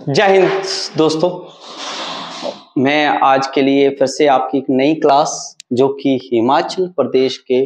जय हिंद दोस्तों, मैं आज के लिए फिर से आपकी एक नई क्लास जो कि हिमाचल प्रदेश के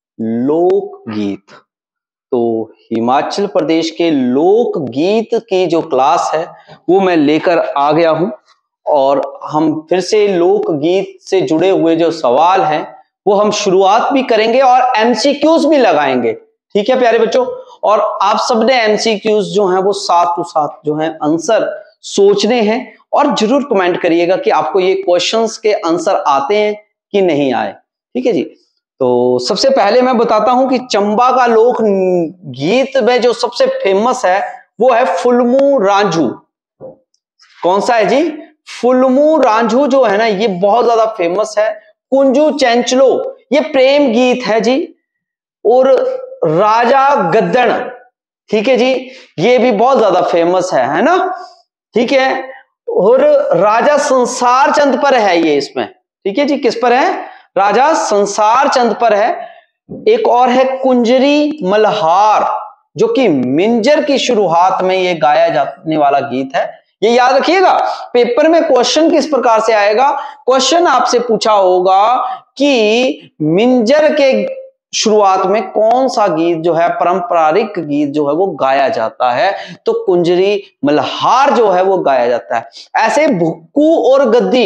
लोकगीत, तो हिमाचल प्रदेश के लोकगीत की जो क्लास है वो मैं लेकर आ गया हूं। और हम फिर से लोकगीत से जुड़े हुए जो सवाल हैं वो हम शुरुआत भी करेंगे और एमसीक्यूज भी लगाएंगे। ठीक है प्यारे बच्चों, और आप सबने एमसीक्यूज जो हैं वो साथ टू साथ जो है आंसर सोचने हैं और जरूर कमेंट करिएगा कि आपको ये क्वेश्चंस के आंसर आते हैं कि नहीं आए। ठीक है जी, तो सबसे पहले मैं बताता हूं कि चंबा का लोक गीत में जो सबसे फेमस है वो है फुलमू रांझू। कौन सा है जी? फुलमू रांझू जो है ना, ये बहुत ज्यादा फेमस है। कुंजू चैंचलो ये प्रेम गीत है जी। और राजा गद्दड़, ठीक है जी, ये भी बहुत ज्यादा फेमस है ना। ठीक है, और राजा संसार चंद पर है ये इसमें। ठीक है जी, किस पर है? राजा संसार चंद पर है। एक और है कुंजरी मल्हार, जो कि मिंजर की शुरुआत में ये गाया जाने वाला गीत है। ये याद रखिएगा, पेपर में क्वेश्चन किस प्रकार से आएगा। क्वेश्चन आपसे पूछा होगा कि मिंजर के शुरुआत में कौन सा गीत जो है, पारंपरिक गीत जो है वो गाया जाता है, तो कुंजरी मल्हार जो है वो गाया जाता है। ऐसे भुक्कू और गद्दी,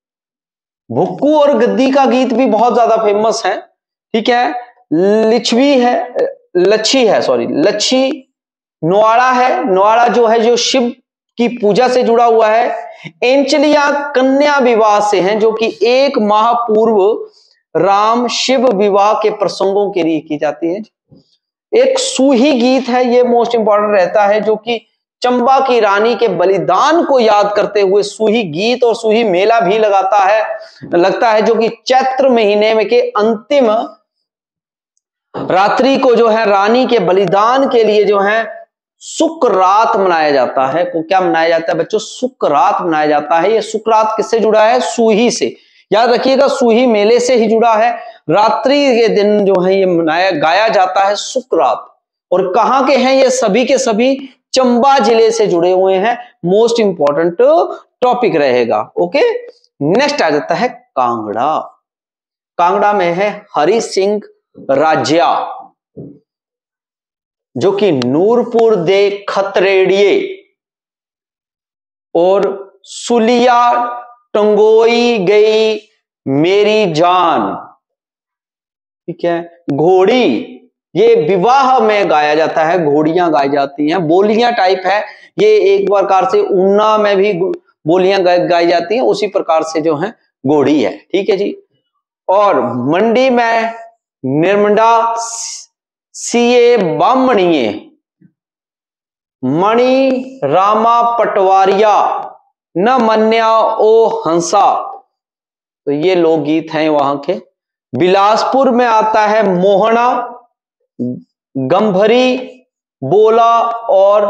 भुक्कू और गद्दी का गीत भी बहुत ज्यादा फेमस है। ठीक है, लिच्छवी है, लच्छी है, सॉरी लच्छी, नुआड़ा है, नुआड़ा जो है जो शिव की पूजा से जुड़ा हुआ है। एंचलिया कन्या विवाह से हैं, जो कि एक माह पूर्व राम शिव विवाह के प्रसंगों के लिए की जाती है। एक सूही गीत है, ये मोस्ट इंपॉर्टेंट रहता है, जो कि चंबा की रानी के बलिदान को याद करते हुए सूही गीत और सूही मेला भी लगता है, जो कि चैत्र महीने में के अंतिम रात्रि को जो है रानी के बलिदान के लिए जो है सुकरात मनाया जाता है। को क्या मनाया जाता है बच्चों? सुकरात मनाया जाता है। ये सुकरात किससे जुड़ा है? सूही से। याद रखिएगा, सूही मेले से ही जुड़ा है। रात्रि के दिन जो है ये गाया जाता है सुकरात। और कहां के हैं ये? सभी के सभी चंबा जिले से जुड़े हुए हैं। मोस्ट इंपॉर्टेंट टॉपिक रहेगा। ओके, नेक्स्ट आ जाता है कांगड़ा। कांगड़ा में है हरि सिंह राजिया, जो कि नूरपुर दे खतरेड़िए और सुलिया टंगोई गई मेरी जान। ठीक है, घोड़ी ये विवाह में गाया जाता है, घोड़ियां गाई जाती हैं, बोलियां टाइप है ये। एक प्रकार से ऊना में भी बोलियां गाई जाती हैं, उसी प्रकार से जो है घोड़ी है। ठीक है जी, और मंडी में निर्मंडा सीए बामणिये मणि रामा पटवारिया न मन्या ओ हंसा, तो ये लोकगीत हैं वहां के। बिलासपुर में आता है मोहना, गंभरी, बोला और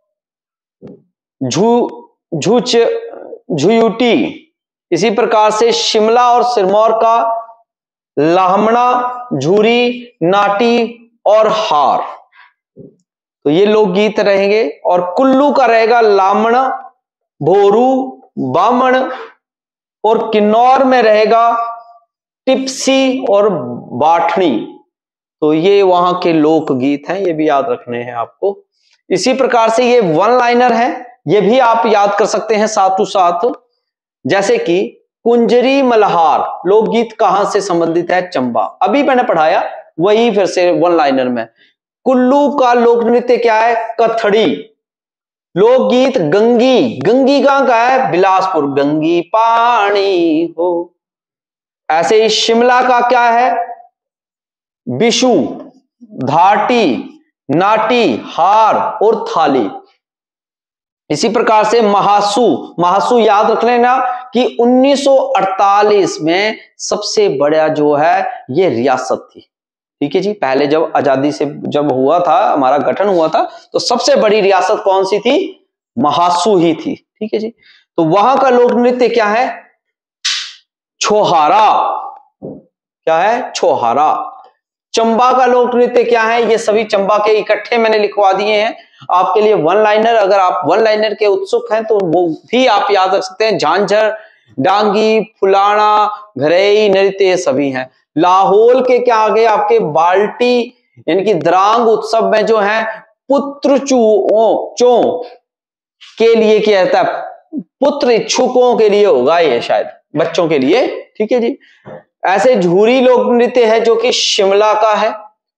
झुयुटी। इसी प्रकार से शिमला और सिरमौर का लाहमड़ा, झूरी, नाटी और हार, तो ये लोकगीत रहेंगे। और कुल्लू का रहेगा लामण, भोरू, बामण, और किन्नौर में रहेगा टिप्सी और बाठनी। तो ये वहां के लोकगीत हैं, ये भी याद रखने हैं आपको। इसी प्रकार से ये वन लाइनर है, ये भी आप याद कर सकते हैं साथ टू साथ। जैसे कि कुंजरी मल्हार लोकगीत कहां से संबंधित है? चंबा। अभी मैंने पढ़ाया वही फिर से वन लाइनर में। कुल्लू का लोक नृत्य क्या है? कथड़ी। लोकगीत गंगी, गंगी कहां का है? बिलासपुर, गंगी पानी हो। ऐसे ही शिमला का क्या है? बिशु, धाटी, नाटी, हार और थाली। इसी प्रकार से महासू, महासू याद रख लेना कि 1948 में सबसे बड़ा जो है ये रियासत थी। ठीक है जी, पहले जब आजादी से जब हुआ था, हमारा गठन हुआ था, तो सबसे बड़ी रियासत कौन सी थी? महासू ही थी। ठीक है जी, तो वहां का लोक नृत्य क्या है? छोहारा। क्या है? छोहारा। चंबा का लोक नृत्य क्या है? ये सभी चंबा के इकट्ठे मैंने लिखवा दिए हैं। आपके लिए वन लाइनर, अगर आप वन लाइनर के उत्सुक हैं तो वो भी आप याद रख सकते हैं। झांझर, डांगी, फुलाना, घरेई, नृत्य, ये सभी हैं। लाहौल के क्या आ गए आपके, बाल्टी यानी कि द्रांग उत्सव में जो है पुत्र चो के लिए किया जाता है, पुत्र इच्छुकों के लिए होगा ये, शायद बच्चों के लिए, ठीक है जी। ऐसे झूरी लोक नृत्य है जो कि शिमला का है।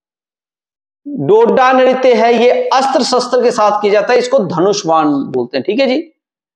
डोडा नृत्य है, ये अस्त्र शस्त्र के साथ किया जाता है, इसको धनुष बाण बोलते हैं, ठीक है जी।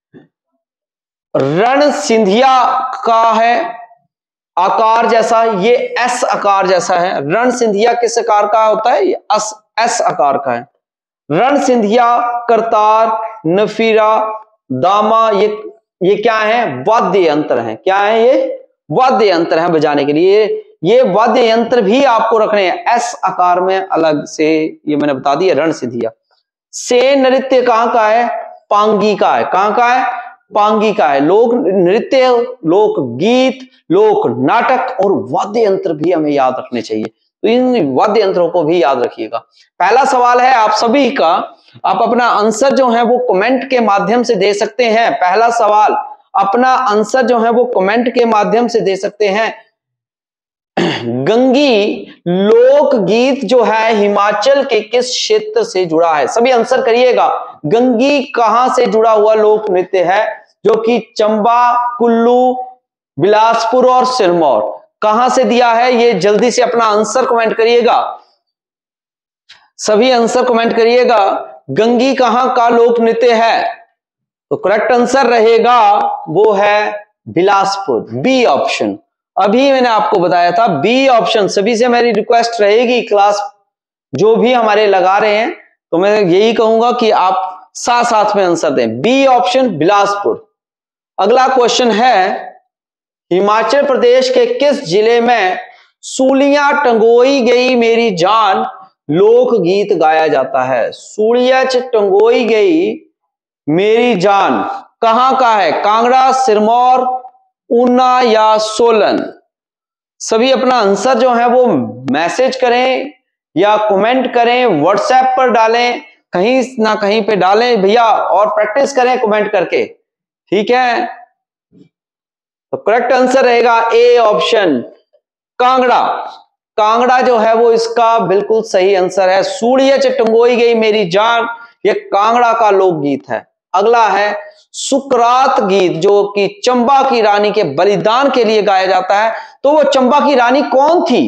रण सिंधिया का है आकार जैसा, ये एस आकार जैसा है। रण सिंधिया किस आकार का होता है, ये एस आकार का है। रण सिंधिया, करतार, नफीरा, दामा, ये क्या है, वाद्य यंत्र है। क्या है ये, वाद्य यंत्र है बजाने के लिए। ये वाद्य यंत्र भी आपको रखने हैं एस आकार में अलग से, ये मैंने बता दिया। रण सिंधिया। से नृत्य कहां का है, पांगी का है। कहां का है, पांगी का है। लोक नृत्य, लोक गीत, लोक नाटक और वाद्य यंत्र भी हमें याद रखने चाहिए, तो इन वाद्य यंत्रों को भी याद रखिएगा। पहला सवाल है आप सभी का, आप अपना आंसर जो है वो कमेंट के माध्यम से दे सकते हैं। पहला सवाल, अपना आंसर जो है वो कमेंट के माध्यम से दे सकते हैं। गंगी लोक गीत जो है हिमाचल के किस क्षेत्र से जुड़ा है, सभी आंसर करिएगा। गंगी कहां से जुड़ा हुआ लोक नृत्य है, जो कि चंबा, कुल्लू, बिलासपुर और सिरमौर, कहां से दिया है, ये जल्दी से अपना आंसर कमेंट करिएगा। सभी आंसर कमेंट करिएगा। गंगी कहां का लोक नृत्य है, तो करेक्ट आंसर रहेगा वो है बिलासपुर, बी ऑप्शन। अभी मैंने आपको बताया था बी ऑप्शन। सभी से मेरी रिक्वेस्ट रहेगी, क्लास जो भी हमारे लगा रहे हैं, तो मैं यही कहूंगा कि आप साथ साथ में आंसर दें, बी ऑप्शन बिलासपुर। अगला क्वेश्चन है, हिमाचल प्रदेश के किस जिले में सूलियां टंगोई गई मेरी जान लोक गीत गाया जाता है। सूलियां टंगोई गई मेरी जान कहां का है, कांगड़ा, सिरमौर, ऊना या सोलन। सभी अपना आंसर जो है वो मैसेज करें या कमेंट करें, व्हाट्सएप पर डालें, कहीं ना कहीं पे डालें भैया, और प्रैक्टिस करें कमेंट करके, ठीक है। तो करेक्ट आंसर रहेगा ए ऑप्शन, कांगड़ा। कांगड़ा जो है वो इसका बिल्कुल सही आंसर है। सूलियां टंगोई गई मेरी जान, ये कांगड़ा का लोकगीत है। अगला है सुकरात गीत, जो कि चंबा की रानी के बलिदान के लिए गाया जाता है, तो वो चंबा की रानी कौन थी,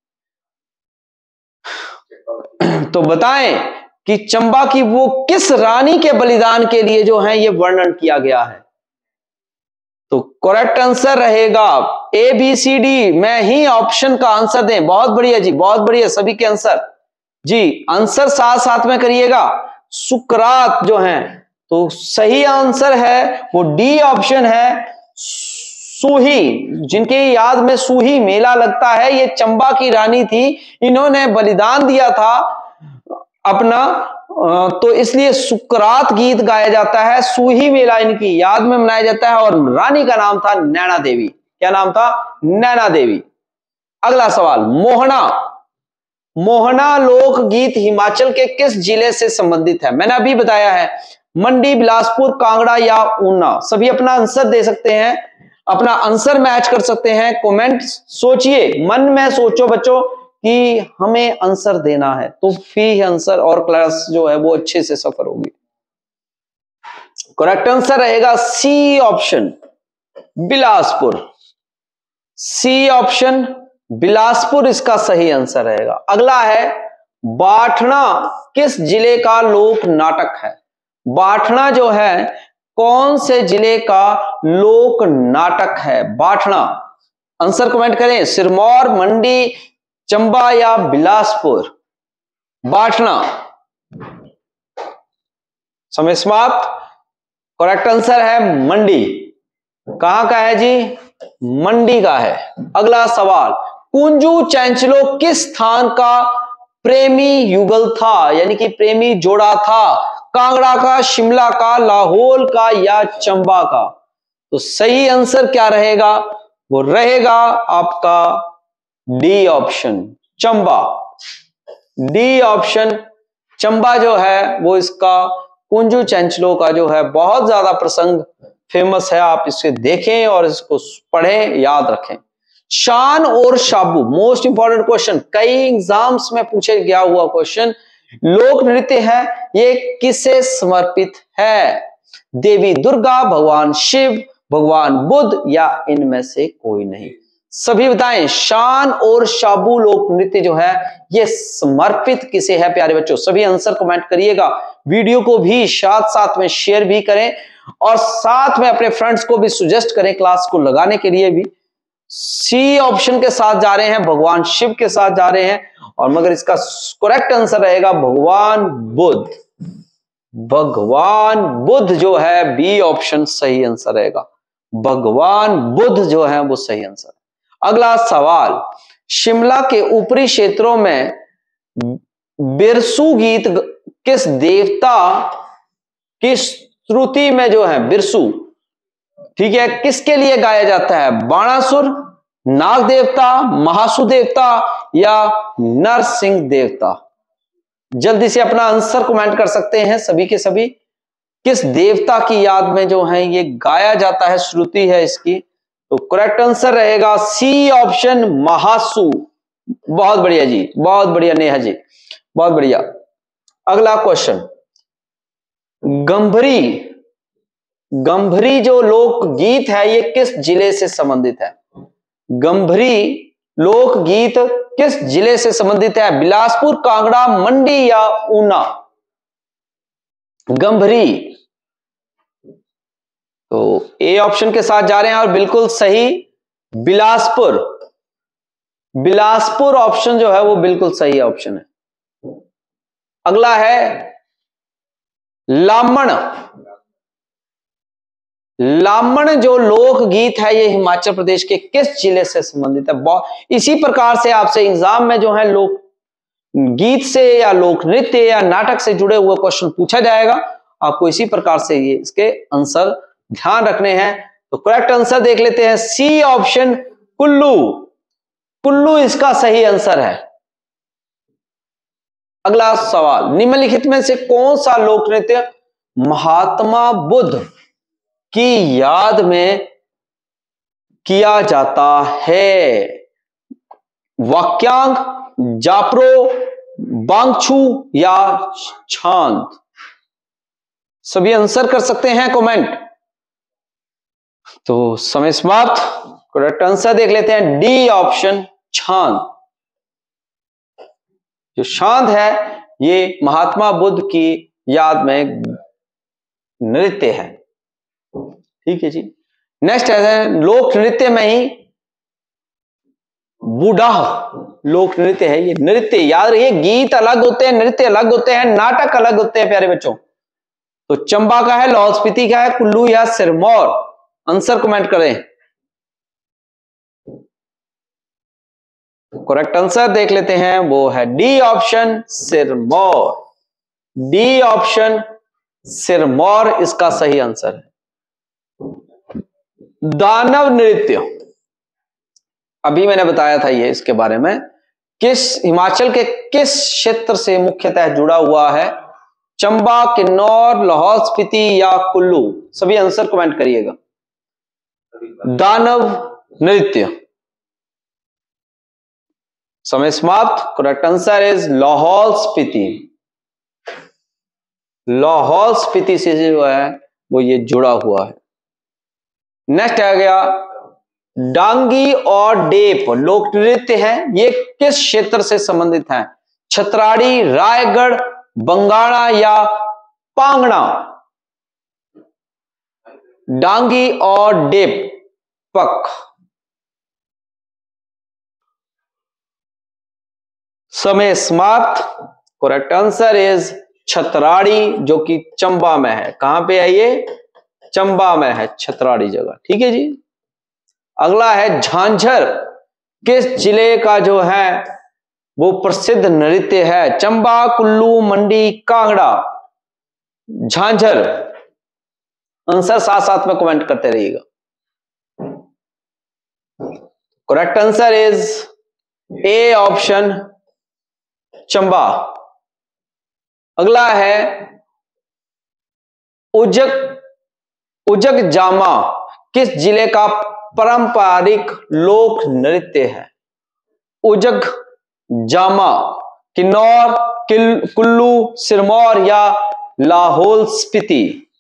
तो बताएं कि चंबा की वो किस रानी के बलिदान के लिए जो है ये वर्णन किया गया है। तो करेक्ट आंसर रहेगा ए बी सी डी में ही ऑप्शन का आंसर दें। बहुत बढ़िया जी, बहुत बढ़िया, सभी के आंसर जी, आंसर साथ साथ में करिएगा। सुकरात जो है, तो सही आंसर है वो डी ऑप्शन है, सूही। जिनके याद में सूही मेला लगता है, ये चंबा की रानी थी, इन्होंने बलिदान दिया था अपना, तो इसलिए सुकरात गीत गाया जाता है। सूही मेला इनकी याद में मनाया जाता है, और रानी का नाम था नैना देवी। क्या नाम था, नैना देवी। अगला सवाल, मोहना। मोहना लोक गीत हिमाचल के किस जिले से संबंधित है, मैंने अभी बताया है, मंडी, बिलासपुर, कांगड़ा या ऊना। सभी अपना आंसर दे सकते हैं, अपना आंसर मैच कर सकते हैं। कमेंट सोचिए, मन में सोचो बच्चों कि हमें आंसर देना है, तो फिर आंसर और क्लास जो है वो अच्छे से सफर होगी। करेक्ट आंसर रहेगा C option, Bilaspur. C option Bilaspur इसका सही आंसर रहेगा। अगला है, बाठना किस जिले का लोक नाटक है। बाठना जो है कौन से जिले का लोक नाटक है, बाठना। आंसर कमेंट करें, सिरमौर, मंडी, चंबा या बिलासपुर। बाठना, समय समाप्त। करेक्ट आंसर है मंडी। कहां का है जी, मंडी का है। अगला सवाल, कुंजू चैंचलो किस स्थान का प्रेमी युगल था, यानी कि प्रेमी जोड़ा था, कांगड़ा का, शिमला का, लाहौल का या चंबा का। तो सही आंसर क्या रहेगा, वो रहेगा आपका D option, Chamba. D option Chamba जो है वो इसका कुंजू चंचलो का जो है बहुत ज्यादा प्रसंग फेमस है। आप इसे देखें और इसको पढ़ें, याद रखें। शान और शाबू, मोस्ट इंपॉर्टेंट क्वेश्चन, कई एग्जाम्स में पूछे गया हुआ क्वेश्चन। लोक नृत्य है, ये किसे समर्पित है? देवी दुर्गा, भगवान शिव, भगवान बुद्ध, या इनमें से कोई नहीं? सभी बताएं। शान और शाबू लोक नृत्य जो है ये समर्पित किसे है प्यारे बच्चों? सभी आंसर कमेंट करिएगा। वीडियो को भी साथ साथ में शेयर भी करें और साथ में अपने फ्रेंड्स को भी सुजेस्ट करें क्लास को लगाने के लिए भी। सी ऑप्शन के साथ जा रहे हैं, भगवान शिव के साथ जा रहे हैं, और मगर इसका करेक्ट आंसर रहेगा भगवान बुद्ध। भगवान बुद्ध जो है बी ऑप्शन सही आंसर रहेगा। भगवान बुद्ध जो है वो सही आंसर। अगला सवाल, शिमला के ऊपरी क्षेत्रों में बिरसू गीत किस देवता की स्तुति में जो है बिरसू, ठीक है, किसके लिए गाया जाता है? बाणासुर, नाग देवता, महासु देवता, या नरसिंह देवता? जल्दी से अपना आंसर कमेंट कर सकते हैं सभी के सभी। किस देवता की याद में जो है ये गाया जाता है, श्रुति है इसकी? तो करेक्ट आंसर रहेगा सी ऑप्शन, महासु। बहुत बढ़िया जी, बहुत बढ़िया नेहा जी, बहुत बढ़िया। अगला क्वेश्चन, गंभरी, गंभरी जो लोकगीत है ये किस जिले से संबंधित है? गंभरी लोकगीत किस जिले से संबंधित है? बिलासपुर, कांगड़ा, मंडी, या ऊना? गंभरी, तो ए ऑप्शन के साथ जा रहे हैं और बिल्कुल सही, बिलासपुर। बिलासपुर ऑप्शन जो है वो बिल्कुल सही ऑप्शन है। अगला है लामण। लामण जो लोकगीत है ये हिमाचल प्रदेश के किस जिले से संबंधित है? इसी प्रकार से आपसे एग्जाम में जो है लोक गीत से या लोक नृत्य या नाटक से जुड़े हुए क्वेश्चन पूछा जाएगा। आपको इसी प्रकार से ये इसके आंसर ध्यान रखने हैं। तो करेक्ट आंसर देख लेते हैं, सी ऑप्शन, कुल्लू। कुल्लू इसका सही आंसर है। अगला सवाल, निम्नलिखित में से कौन सा लोक नृत्य महात्मा बुद्ध की याद में किया जाता है? वाक्यांक, जापरो, बांगछू, या छांद? सभी आंसर कर सकते हैं कमेंट। तो समय समाप्त। करेक्ट आंसर देख लेते हैं, डी ऑप्शन, छांद। जो छांद है ये महात्मा बुद्ध की याद में नृत्य है। ठीक है जी। नेक्स्ट है लोक नृत्य में ही बूढ़ा लोक नृत्य है। ये नृत्य याद रखिए, गीत अलग होते हैं, नृत्य अलग होते हैं, नाटक अलग होते हैं प्यारे बच्चों। तो चंबा का है, लाहौल स्पीति का है, कुल्लू या सिरमौर? आंसर कमेंट करें। करेक्ट आंसर देख लेते हैं, वो है D option, Sirmaur. D option, Sirmaur इसका सही आंसर है। दानव नृत्य, अभी मैंने बताया था ये इसके बारे में, किस हिमाचल के किस क्षेत्र से मुख्यतः जुड़ा हुआ है? चंबा, किन्नौर, लाहौल स्पीति, या कुल्लू? सभी आंसर कमेंट करिएगा। दानव नृत्य। समय समाप्त। Correct answer is Lahaul Spiti. Lahaul Spiti से जो है वो ये जुड़ा हुआ है। नेक्स्ट आ गया डांगी और डेप लोक नृत्य है, ये किस क्षेत्र से संबंधित है? छतराड़ी, रायगढ़, बंगाणा, या पांगणा? डांगी और डेप पक। समय समाप्त। करेक्ट आंसर इज छतराड़ी, जो कि चंबा में है। कहां पे है ये? चंबा में है, छतराड़ी जगह। ठीक है जी। अगला है झांझर, किस जिले का जो है वो प्रसिद्ध नृत्य है? चंबा, कुल्लू, मंडी, कांगड़ा? झांझर। आंसर साथ साथ में कमेंट करते रहिएगा। Correct answer is A option, Chamba. अगला है उजग जामा किस जिले का पारंपरिक लोक नृत्य है? उजग जामा किन्नौर, कुल्लू, सिरमौर या लाहौल स्पीति?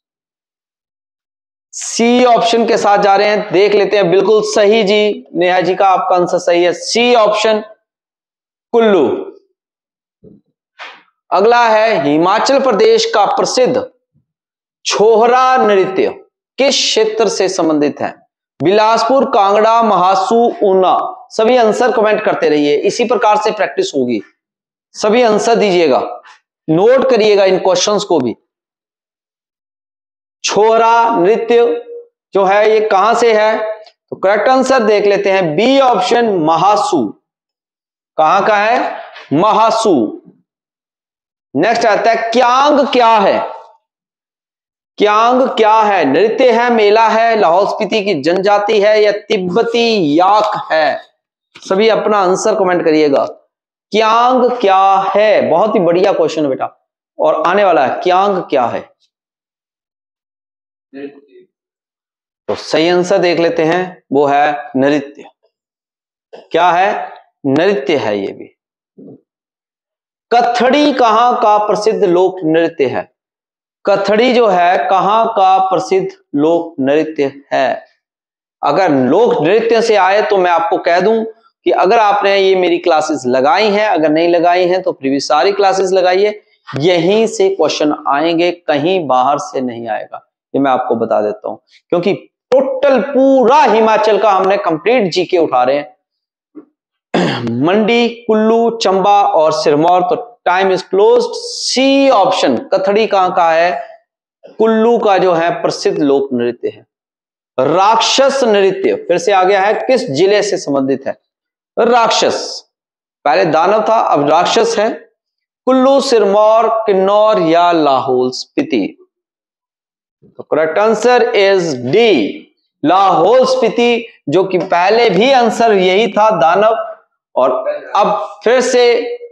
सी ऑप्शन के साथ जा रहे हैं, देख लेते हैं। बिल्कुल सही जी, नेहा जी का आपका आंसर सही है, सी ऑप्शन कुल्लू। अगला है हिमाचल प्रदेश का प्रसिद्ध छोहरा नृत्य किस क्षेत्र से संबंधित है? बिलासपुर, कांगड़ा, महासू, ऊना? सभी आंसर कमेंट करते रहिए, इसी प्रकार से प्रैक्टिस होगी। सभी आंसर दीजिएगा, नोट करिएगा इन क्वेश्चंस को भी। छोहरा नृत्य जो है ये कहां से है? तो करेक्ट आंसर देख लेते हैं, बी ऑप्शन महासू। कहां का है? महासू। नेक्स्ट आता है क्यांग क्या है? क्यांग क्या है? नृत्य है, मेला है, लाहौल स्पीति की जनजाति है या तिब्बती याक है? सभी अपना आंसर कमेंट करिएगा। क्यांग क्या है? बहुत ही बढ़िया क्वेश्चन है बेटा, और आने वाला है। क्यांग क्या है? तो सही आंसर देख लेते हैं, वो है नृत्य। क्या है? नृत्य है ये भी। कथड़ी कहां का प्रसिद्ध लोक नृत्य है? कथड़ी जो है कहां का प्रसिद्ध लोक नृत्य है? अगर लोक नृत्य से आए तो मैं आपको कह दूं कि अगर आपने ये मेरी क्लासेस लगाई हैं, अगर नहीं लगाई हैं तो प्रीवियस सारी क्लासेस लगाइए, यहीं से क्वेश्चन आएंगे, कहीं बाहर से नहीं आएगा, ये मैं आपको बता देता हूं। क्योंकि टोटल पूरा हिमाचल का हमने कंप्लीट जीके उठा रहे हैं, मंडी, कुल्लू, चंबा और सिरमौर। तो time is closed. C option कथड़ी कहां का है? कुल्लू का जो है प्रसिद्ध लोक नृत्य है। राक्षस नृत्य फिर से आ गया है, किस जिले से संबंधित है? राक्षस, पहले दानव था अब राक्षस है। कुल्लू, सिरमौर, किन्नौर या लाहौल स्पीति? तो correct answer is D, Lahaul Spiti, जो कि पहले भी आंसर यही था, दानव, और अब फिर से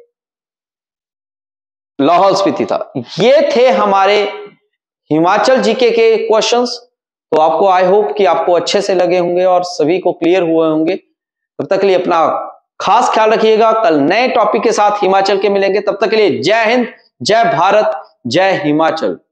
लाहौल स्पीति था। ये थे हमारे हिमाचल जीके के क्वेश्चंस। तो आपको आई होप कि आपको अच्छे से लगे होंगे और सभी को क्लियर हुए होंगे। तब तक के लिए अपना खास ख्याल रखिएगा, कल नए टॉपिक के साथ हिमाचल के मिलेंगे। तब तक के लिए जय हिंद, जय भारत, जय हिमाचल।